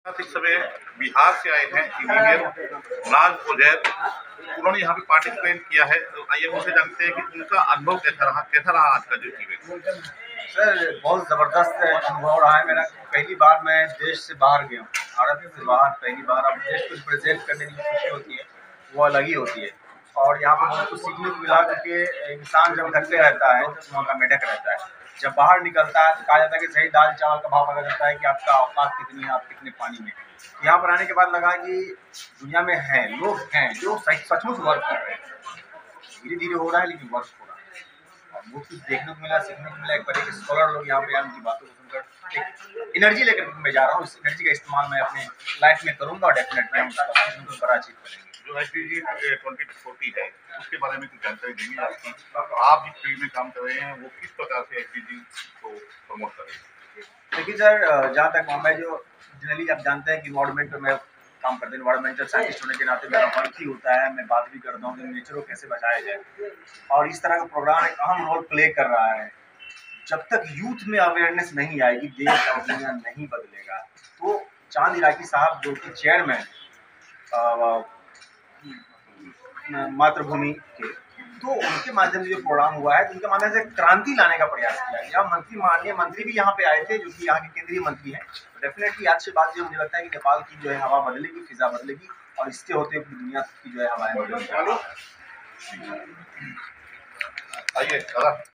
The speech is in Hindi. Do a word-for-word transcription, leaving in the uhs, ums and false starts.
इस समय बिहार से आए हैं इंजीनियर नाज उजैर। उन्होंने यहाँ पे पार्टिसिपेट किया है। तो आइए उनसे जानते हैं कि उनका अनुभव कैसा रहा कैसा रहा आज का जो इवेंट। सर बहुत ज़बरदस्त अनुभव रहा है मेरा। पहली बार मैं देश से बाहर गया हूँ, भारत से बाहर पहली बार। अब देश को रिप्रेजेंट करने की खुशी होती है वो अलग ही होती है। और यहाँ पर बहुत कुछ सीखने को मिला, क्योंकि इंसान जब घर पे रहता है तो वहाँ का मेढक रहता है, जब बाहर निकलता है तो कहा जाता है कि सही दाल चावल का भाव पता चलता है कि आपका औकात कितनी है, आप कितने पानी में। यहाँ पर आने के बाद लगा कि दुनिया में हैं लोग हैं जो सच सचमुच वर्क कर रहे हैं। धीरे धीरे हो रहा है लेकिन वर्क हो रहा है। और बहुत कुछ देखने को मिला, सीखने को मिला। एक बार एक स्कॉलर लोग यहाँ पे आए, उनकी बातों को सुनकर एक एनर्जी लेकर मैं जा रहा हूँ। इस एनर्जी का इस्तेमाल मैं अपने लाइफ में करूँगा और डेफिनेटली हम उसका बड़ा अचीव करेंगे। जो S D G twenty forty है उसके बारे में कुछ जानकारी देंगे आपकी। आप जिस फील्ड में काम कर रहे हैं वो किस प्रकार से एस डी जी को प्रमोट करेंगे। देखिए सर, जहाँ तक मैं जो जनरली आप जानते हैं कि इन्वायरमेंट में काम करते हैं, इन्वायरमेंटल साइंटिस्ट होने के नाते मेरा वर्क ही होता है। मैं बात भी करता हूँ कि नेचर को कैसे बचाया जाए, और इस तरह का प्रोग्राम एक अहम रोल प्ले कर रहा है। जब तक यूथ में अवेयरनेस नहीं आएगी देश और दुनिया नहीं बदलेगा। तो चांद इराकी साहब जो कि चेयरमैन मातृभूमि के, तो उनके माध्यम से जो प्रोग्राम हुआ है, उनके माध्यम से क्रांति लाने का प्रयास किया गया। मंत्री माननीय मंत्री भी यहाँ पे आए थे, जो कि यहाँ के केंद्रीय मंत्री हैं। तो डेफिनेटली आज से बात जो मुझे लगता है कि नेपाल की जो है हवा बदलेगी, फिजा बदलेगी, और इसके होते हुए दुनिया की जो है हवाएं बदलेगी। आइए